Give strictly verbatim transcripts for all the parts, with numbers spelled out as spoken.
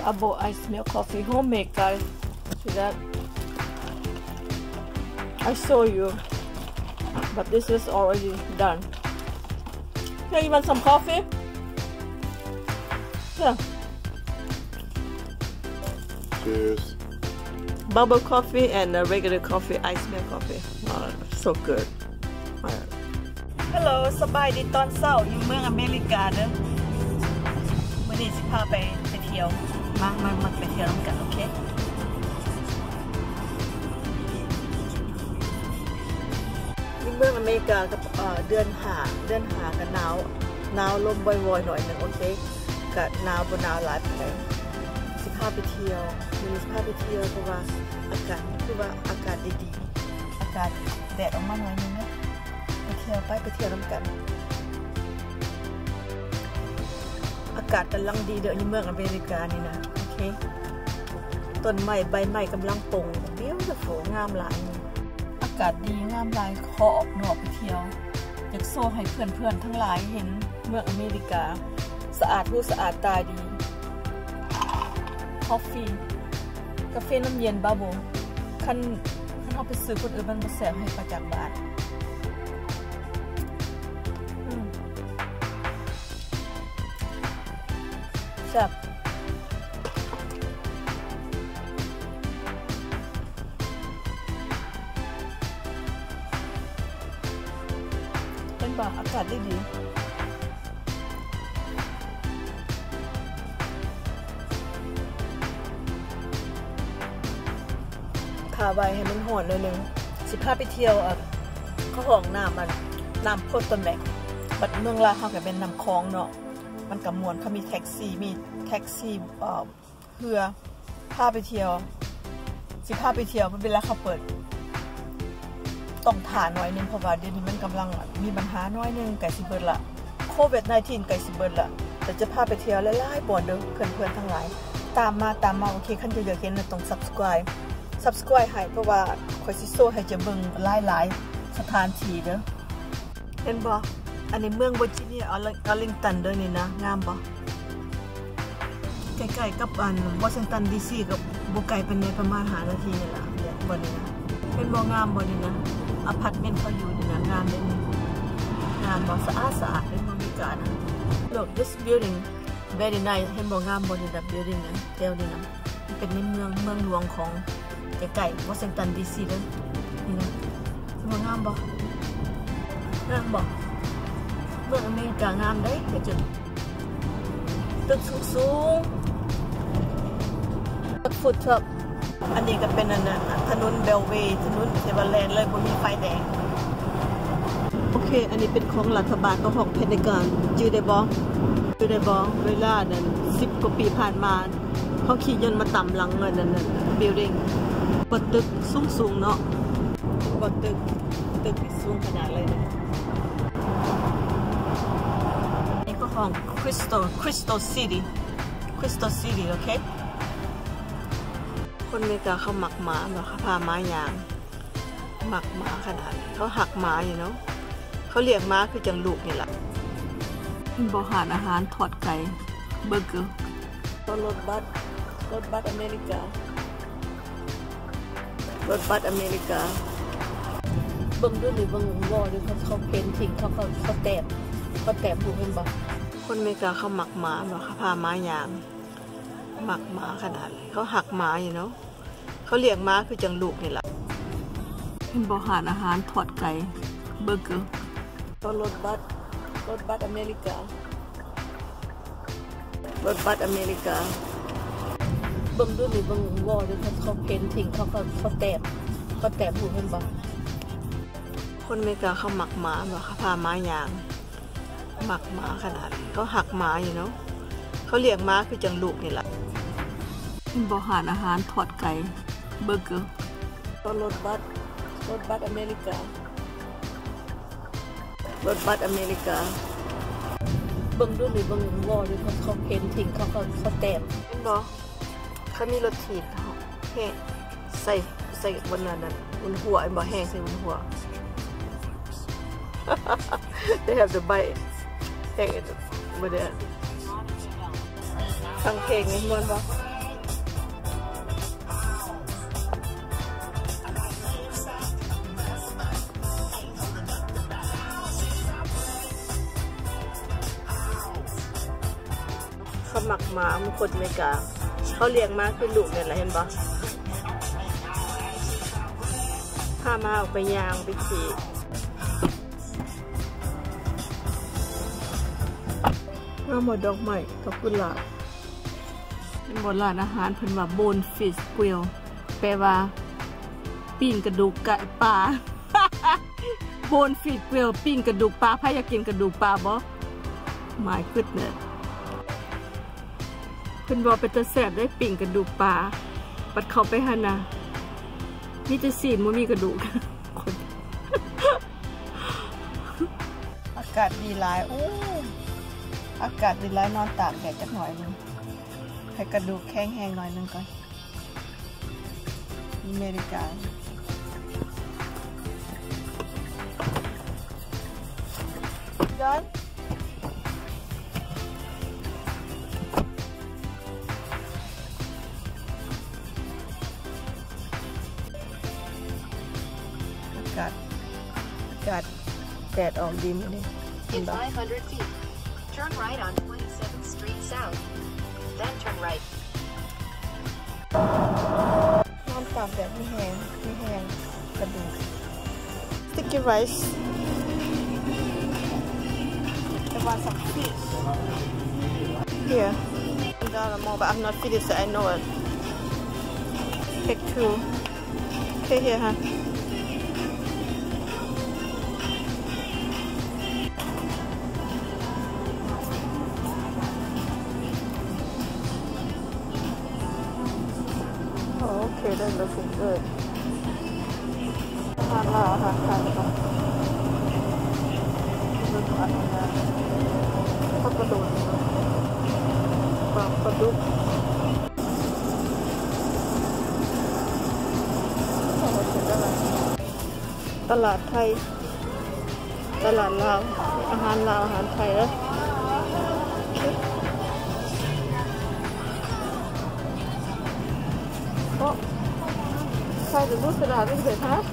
Abo ice milk coffee homemade, guys. See that? I show you, but this is already done. Here, you want some coffee? Yeah. Cheers. Bubble coffee and a regular coffee, ice milk coffee. Oh, so good. Hello สบายดีตอนเช้าอยู่เมืองอเมริกาเด้อวันนี้สิพาไปไปเที่ยวมามามาไปเที่ยวกันโอเคอยู่เมืองอเมริกากับเดือนหาเดือนหากับหนาวหนาวลมบ่อยๆหน่อยนึงโอเคกับหนาวบ่หนาวหลายปานใดสิพาไปเที่ยววันนี้สิพาไปเที่ยวเพราะว่าอากาศคือว่าอากาศดีๆอากาศแดดออกมาหน่อยนึงนะไปเที่ยวไปไปเที่ยวน้ำกันอากาศกำลังดีเด้อในเมืองอเมริกานี่นะโอเคต้นไม้ใบไม้กำลังปงเบี้ยวจะโผงามหลายอากาศดีงามหลายขอออกนอกไปเที่ยวอยากโซ่ให้เพื่อนๆทั้งหลายเห็นเมืองอเมริกาสะอาดหูสะอาดตาดีกาแฟกาแฟน้ำเย็นบาโบคันคันเอาไปซื้อคนอื่นมันมาแสบให้ประจักษ์บาทแซ่บเป็นบ่าอากาศได้ดีขาใบให้มันหอนเลยนึงสิพาไปเที่ยวอ่ะเขาห้องน้ำมันน้ำโพดต้นแบกบัดเมืองลาวเขาก็เป็นน้ำคลองเนาะมันกับมวลเขามีแท็กซี่มีแท็กซี่เอ่อเพื่อพาไปเที่ยวสิพาไปเที่ยวเวลาเขาเปิดต้องถ่าหน่อยนึงเพราะว่าเดี๋ยวนี้มันกำลังมีปัญหาน้อยนึงไก่สิเบิดละโควิดสิบเก้า ไก่สิเบิดละแต่จะพาไปเที่ยวหลายๆบ่อนเด้อเพื่อนๆทั้งหลายตามมาตามมาโอเคขั้นจะอยากเห็นต้อง subscribe subscribe ให้เพราะว่าคอยสิโซ่ให้จะเบิ่งหลายๆสถานที่เด้อเห็นบ่อันนี้เมืองเวอร์จิเนียอาร์ลิงตันเด้อนี่นะงามบ่ใกล้ๆกับอันวอชิงตันดีซีกับบ่ไกลปานใดประมาณห้านาทีนี่ล่ะเนี่ยบ่นี่นะเป็นบ่งามบ่นี่นะอพาร์ตเมนต์เขาอยู่นี่นะงามเด้นี่งามบ่สะอาดสะอาดเป็นบรรยากาศนะ Look this building very nice เห็นบ่งามบ่นี่นะ building นะแถวนี้นะเป็นในเมืองเมืองหลวงของใกล้ๆวอชิงตันดีซีเด้อนี่นะบ่งามบ่งามบ่เมืองอเมริกางามได้เดี๋ยวจุดตึกสูงๆตึกฟุตทรัคอันนี้ก็เป็นอันนั้นถนนเบลเวย์ถนนเซเวอร์แลนด์เลยบ่มีไฟแดงโอเคอันนี้เป็นของรัฐบาลก็ของเพนทากอนจื้อได้บ่จื้อได้บ่เวลานั้นสิบกว่าปีผ่านมาเขาขี่ยนต์มาต่ำหลังเงินนั่นน่ะบิลดิ้งบ่ตึกสูงๆเนาะบ่ตึกตึกสูงขนาดเลยนะของ Crystal Crystal City Crystal City โอเคคนอเมริกาเขาหมักหมาเนาะเขาพาม้ายางหมักหมาขนาดเขาหักหมาอยู่เนาะเขาเลี้ยงม้าคือจังลูกนี่แหละบริหารอาหารทอดไก่เบอร์เกอร์รถบัสรถบัสอเมริการถบัสอเมริกาเบิ่งดูนี่เบิ่งวอดูเขาเขาเพ้นทิ้งเขาเขาเขาแตบเขาแตบดูเห็นบ่คนอเมริกาเขาหมักหมาเนาะเขาพาม้ายางหมักหมาขนาดเขาหักหมาอยู่เนาะเขาเลี้ยงม้าคือจังลูกนี่แหละเป็นบริหารอาหารทอดไก่เบอร์เกอร์รถบัสรถบัสอเมริการถบัสอเมริกาเบิ่งดูนี่เบิ่งวอดูเขาเขาเพ้นทิ้งเขาเขาเขาแตบเขาแตบดูเห็นบ่คนอเมริกาเขาหมักหมาเนาะเขาพาม้ายางหมักหมาขนาดเขาหักหมาอยู่เนาะเขาเลี้ยงม้าคือจังลูกนี่แหละเป็นบริหารอาหารทอดไก่เบอร์เกอร์รถบัสรถบัสอเมริการถบัสอเมริกาเบิ่งดูนี่เบิ่งวอดูเขาเขาเพ้นทิ้งเขาเขาเขาแตบเห็นบ่เขามีรถถีบเขาแห้งใส่ใส่บนนั้นบนหัวไอ้บ่แห้งใส่บนหัวthey have to buy it เพลงมาเดือดฟังเพลงนี่มันบ่หมักหมามันคนอเมริกาเขาเลี้ยงมาคือลูกเนี่ยแหละเห็นปะพามาออกไปยางไปขี่เราหมดดอกไม้กับกุหลาบเป็นบทร้านอาหารเพิ่นว่าโบนฟิชกริลแปลว่าปิ้งกระดูกไก่ปลาโบนฟิชกริลปิ้งกระดูกปลาใครอยากกินกระดูกปลาบ่หมายขึ้นเนี่ยเพิ่นบอกเป็นตะแสบได้ปิ้งกระดูกปลาปัดเข้าไปหั่นน่ะมีแต่สีนบ่มีกระดูกอากาศดีหลายโอ้อากาศดีหลายนอนตากแดดจักหน่อยนึงให้กระดูกแข็งแห้งหน่อยนึงก่อนอเมริกาย้อนอากาศอากาศแดดออกดีมั้ยนี่ In five hundred feet, turn right on twenty-seventh Street South, then turn right. นอนตากแดดไม่แห้งไม่แห้งกระดูก Sticky rice I want some fish here dollar more but I'm not finished so I know it take two okay here huh Okay, that's looking good. ทานลาวทานไทยก่อนดูอันนี้นะข้าวกระดูกปลากระดูกตลาดไทยตลาดลาวอาหารลาวอาหารไทยแล้วใครจะรู้ตลาดไม่เสร็จฮะ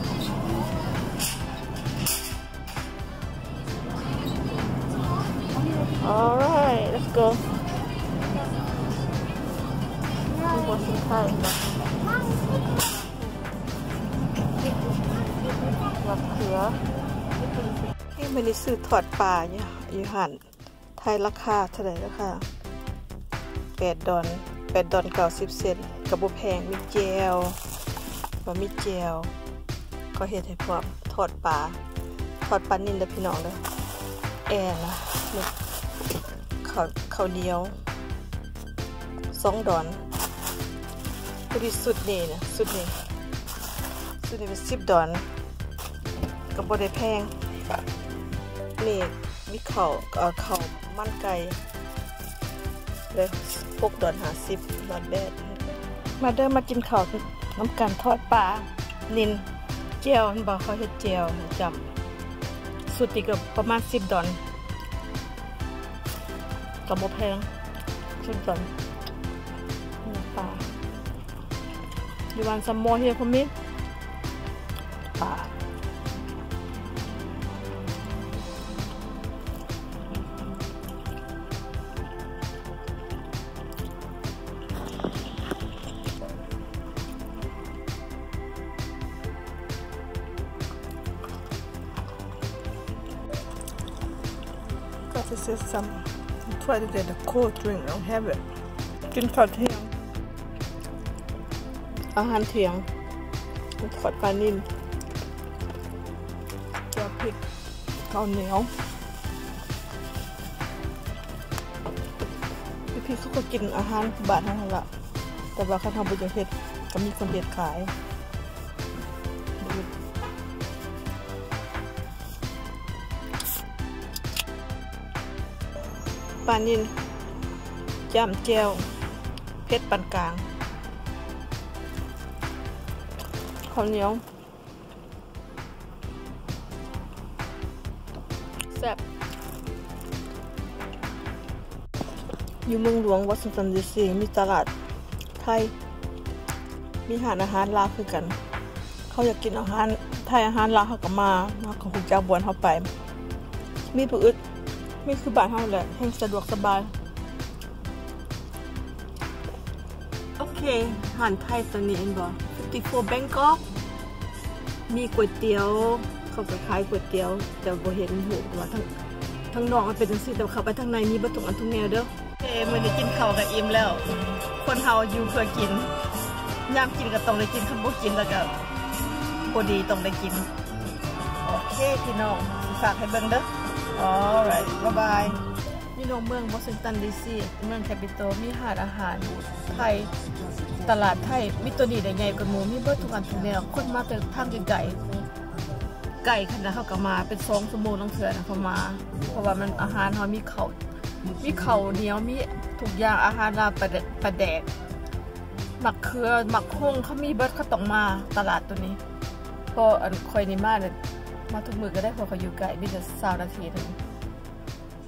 Alright let's go มีบนสินค้าอีกนะมะเขือที่มันได้ซื้อทอดปลาเนี่ยอยู่หันไทยราคาเท่าไหร่ราคาแปดดอลแปดดอลเก้าสิบเซนต์กระบุแพงมีเจลบะมีเจลก็เห็ดให้พร้อมทอดปลาทอดปลานิ่นเด้อพี่น้องเด้อแอนนะนี่ข้าวข้าวเหนียวสองดอนพอดีสุดนี่นะสุดนี่สุดนี่เป็นสิบดอนกับบ่ได้แพงนี่มีข้าวเอ่อข้าวมันไก่เลยหกดอนห้าสิบดอนแบดมาเดินมากินข้าวน้ำกันทอดปลานินเจียวบอกเขาเห็ดเจียวจำสุดที่ก็ประมาณสิบดอนกับโมแพงสิบดอนปลาอยู่วันซัมโมเฮียพมิปลาThis is some try to get a cold drink. I don't have it. กินข้าวเที่ยงอาหารเที่ยงทอดปลานิ่มแกงพริกข้าวเหนียวพี่ๆเขาก็กินอาหารบ้านนั่นแหละแต่ว่าเขาทำบุญเฮ็ดก็มีคนเฮ็ดขายปลานิ่มย่ำเจียวเผ็ดปานกลางข้าวเหนียวแซ่บอยู่เมืองหลวงวอชิงตันดีซีมีตลาดไทยมีอาหารอาหารลาวคือกันเขาอยากกินอาหารไทยอาหารลาวเขาก็มาเขาก็หุบจากบวนเขาไปมีผู้อึดมีคือบ้านเฮาแหละแห่งสะดวกสบายโอเคอาหารไทยตอนนี้เอ็นบอกฟิฟตี้โฟร์ Bangkok มีก๋วยเตี๋ยวเขาไปขายก๋วยเตี๋ยวแต่บ่เห็นหูว่าทั้งทั้งนอกมันเป็นจังซี่แต่เข้าไปทางในมีบ่ทุกอันทุกแนวเด้อโอเคมื้อนี้กินข้าวกับอิ่มแล้วคนเฮาอยู่เพื่อกินยามกินก็ต้องได้กินคันบ่กินแล้วก็บ่ดีต้องได้กินโอเคพี่น้องสิฝากให้เบิ่งเด้อ alright bye bye นี่น้องเมืองวอชิงตันดีซีเมืองแคปิตอลมีหาดอาหารไทยตลาดไทยมีตัวนี้ได้ใหญ่กว่าหมู่มีเบิดทุกอันทุกแนวคนมาแต่ทางไกลๆไก่ขนาดเขาก็มาเป็นสองชั่วโมงต้องเถื่อนะเขามาเพราะว่ามันอาหารเขามีเขามีเขาเหนียวมีทุกอย่างอาหารลาปลาแดกหมักเขือหมักฮงเขามีเบิดเขาต้องมาตลาดตัวนี้พออันคอยนี่มาเนี่ยมาทุกมือก็ได้พอเขาอยู่ไกลมีแต่สามนาทีนึง